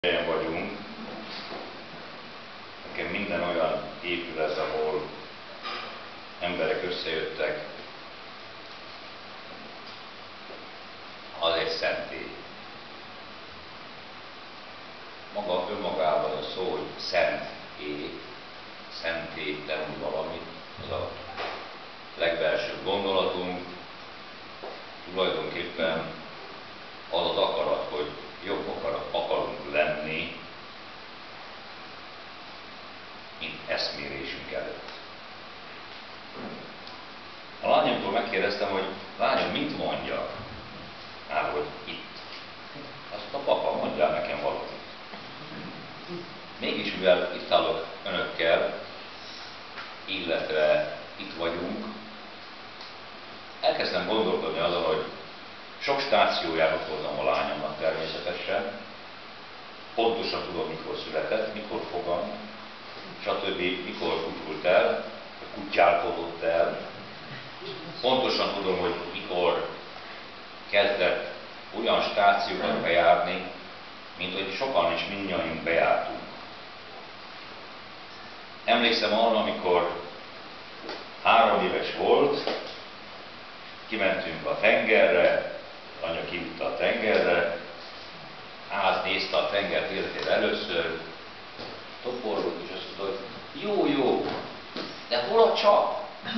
Helyen vagyunk, nekem minden olyan épület, ahol emberek összejöttek, az egy szentély. Maga önmagában a szó, hogy szentély tenni valamit, az a legbelsőbb gondolatunk, tulajdonképpen az az akarat, hogy jobbak akarunk lenni, mint eszmérésünk előtt. A lányomtól megkérdeztem, hogy lányom, mit mondjak? Hát, hogy itt. Azt a papa, mondjál nekem valamit. Mégis, mivel itt állok önökkel, illetve itt vagyunk, elkezdtem gondolkodni azon, hogy sok stációját ott voltam a lányomnak természetesen, pontosan tudom, mikor született, mikor fogant, stb. Mikor kutyult el, kutyálkodott el. Pontosan tudom, hogy mikor kezdett olyan stációkat bejárni, mint hogy sokan is mindnyájunk bejártunk. Emlékszem arra, amikor 3 éves volt, kimentünk a tengerre, anya kivitte a tengerre, átnézte a tengert életére először, toporgott, és azt mondta, hogy jó, de hol a csap?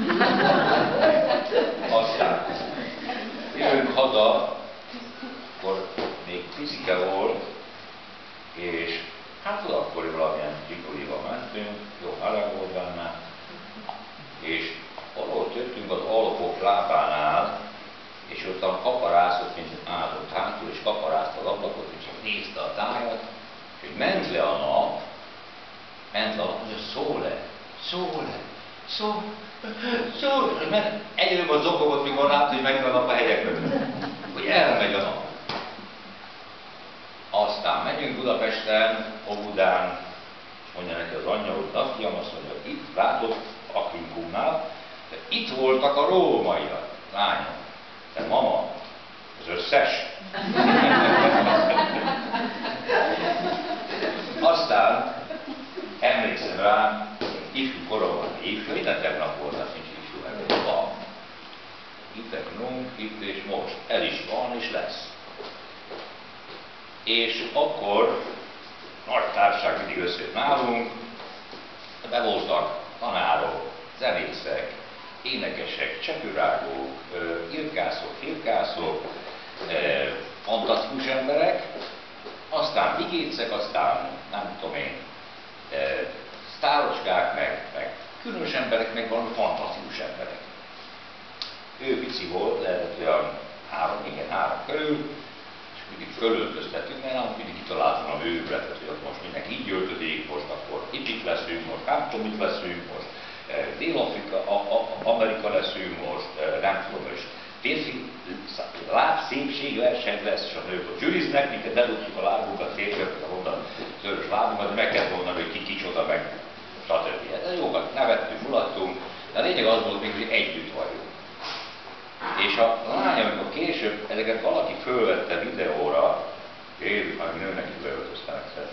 Aztán jövünk haza, akkor még picike volt, és hát akkor valamilyen biciklival mentünk, jó meleg volt benne, és valahol jöttünk az Alpok lábánál, és ott kaparászott, mint állott hátul, és kaparázta az ablakot, és csak nézte a tájat, és hogy ment le a nap, hogy szól le, mert egyre a zokogott, mikor látta, hogy megy a nap a hegyek mögött, hogy elmegy a nap. Aztán megyünk Budapesten, Óbudán, mondja neki az anyja, hogy na fiam, azt mondja, hogy itt látod, Aquincumnál, de itt voltak a rómaiak, lányom. De mama, az összes. Aztán emlékszem rá, ifjú koromban, minden tegnap volt, az nincs ifjú előtt, van. Itt itt és most, el is van és lesz. És akkor nagy társaság mindig összejött nálunk, be voltak tanárok, zenészek, énekesek, csepürágók, irkászok, fantasztikus emberek, aztán vigécek, aztán nem tudom én, sztárocskák, meg különös emberek, meg valami fantasztikus emberek. Ő pici volt, lehetett olyan 3 körül, és mindig fölöltöztettünk, mert mindig kitaláltam a hőületet, hogy ott most mindenki így öltözik, most akkor hippik leszünk, most nem tudom mit leszünk, most Dél-Amerika leszünk, most nem tudom, és férfi lábszépségverseny lesz, és a nők ott gyűriznek, minket bedugjuk a lábunkat, férfiakat, onnan szörös lábunkat, de meg kell mondani, hogy ki kicsoda, meg stb. De jókat nevettünk, mulattunk, de a lényeg az volt még, hogy együtt vagyunk. És a lány, amikor később ezeket valaki fölvette videóra, én, hanem nőnek is beöltöztem egyszer,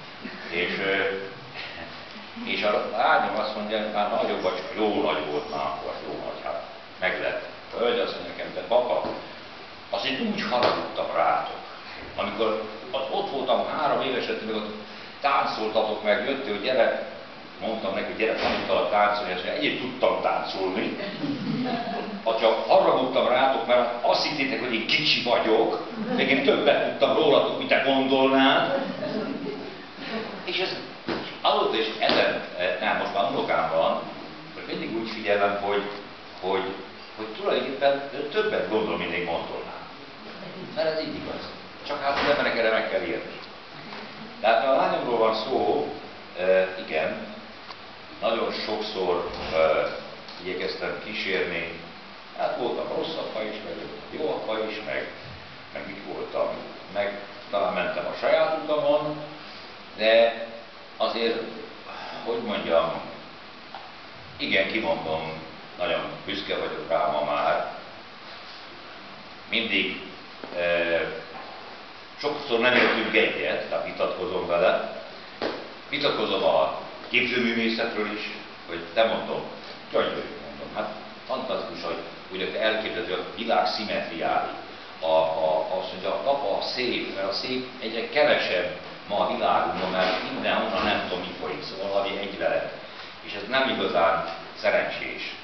és a lányom azt mondja, hogy már nagyobb vagy, jó nagy volt már akkor, jó nagy, hát meg lett. A hölgy azt mondja nekem, de papa, azért úgy haragudtam rátok. Amikor ott voltam 3 éves, még ott táncoltatok meg, jöttél, hogy gyere, mondtam neki, hogy gyere, tanultalak táncolni, és egyébként tudtam táncolni. Csak haragudtam rátok, mert azt hittétek, hogy én kicsi vagyok, még én többet tudtam rólatok, mint te gondolnád. És ez azóta is ezen, nem, most már unokám van, hogy mindig úgy figyelem, hogy tulajdonképpen többet gondol, mint én gondolnám. Mert ez így igaz. Csak hát az emberek erre meg kell érni. Tehát a lányomról van szó, igen, nagyon sokszor igyekeztem kísérni, hát voltam rossz apa is, meg jó apa is, meg mit voltam, meg talán mentem a saját utamon, de azért, hogy mondjam, igen, kimondom, nagyon büszke vagyok rá ma már. Mindig sokszor nem értünk egyet, tehát vitatkozom vele. Vitatkozom a képzőművészetről is, hogy nem mondom, gyönyörű mondom, hát fantasztikus, hogy te elképzeled a világ szimmetriáit. Azt mondja, a nap a szép, mert a szép egyre kevesebb ma a világunkban, mert mindenhonnan nem tudom mi folyik, szóval valami egyvelet. És ez nem igazán szerencsés.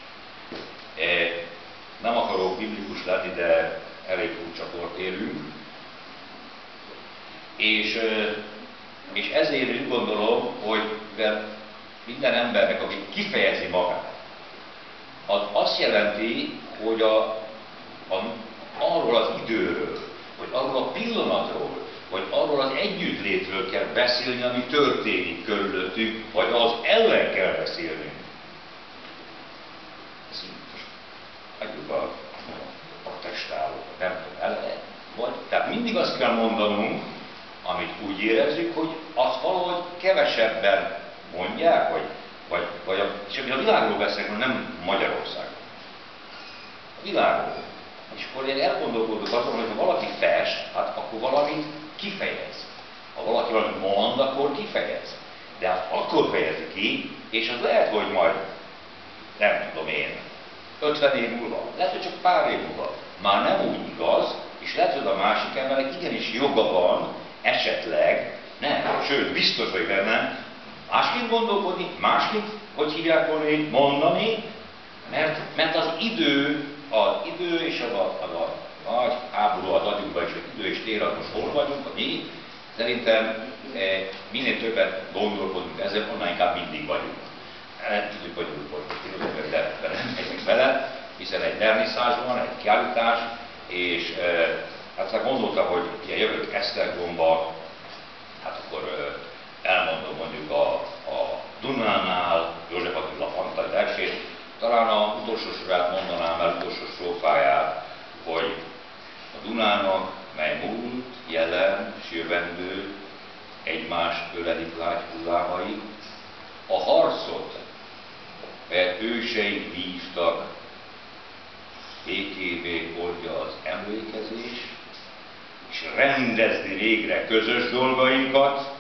Nem akarok biblikus lenni, de elég furcsa kort élünk. És ezért úgy gondolom, hogy minden embernek, aki kifejezi magát, az azt jelenti, hogy arról az időről, vagy arról a pillanatról, vagy arról az együttlétről kell beszélni, ami történik körülöttünk, vagy az ellen kell beszélnünk. Ez így most adjuk a testálókat, nem tudom, vagy. Tehát mindig azt kell mondanunk, amit úgy érezzük, hogy azt valahogy kevesebben mondják, és a világról beszélünk, nem Magyarországon. A világról. És akkor én elgondolkodok azon, hogy ha valaki fest, hát akkor valamit kifejez. Ha valaki valamit mond, akkor kifejez. De hát akkor fejezi ki, és az lehet, hogy majd, nem tudom én, 50 év múlva, lehet, hogy csak pár év múlva, már nem úgy igaz, és lehet, hogy a másik embernek igenis joga van, esetleg, nem, sőt, biztos, hogy benne, másként gondolkodni, másként, hogy hívják volna én, mondani, mert az idő és az a nagy háború az agyunkban, és az idő és tér, most hol vagyunk, a mi, szerintem minél többet gondolkodunk ezzel, onnan inkább mindig vagyunk. Tudjuk, hogy filozófiai nem megyünk bele, hiszen egy verniszázs van, egy kiállítás, és hát gondoltam, hogy ilyen jövök Esztergomba, hát akkor elmondom mondjuk a Dunánál József Attila Fantai versét, talán az utolsó sorát mondanám el, utolsó strófáját, hogy a Dunának, mely múlt, jelen, s jövendő, egymást ölelik lágy hullámai, a harcot, melyet őseink vívtak, békévé oldja az emlékezés, és rendezni végre közös dolgainkat,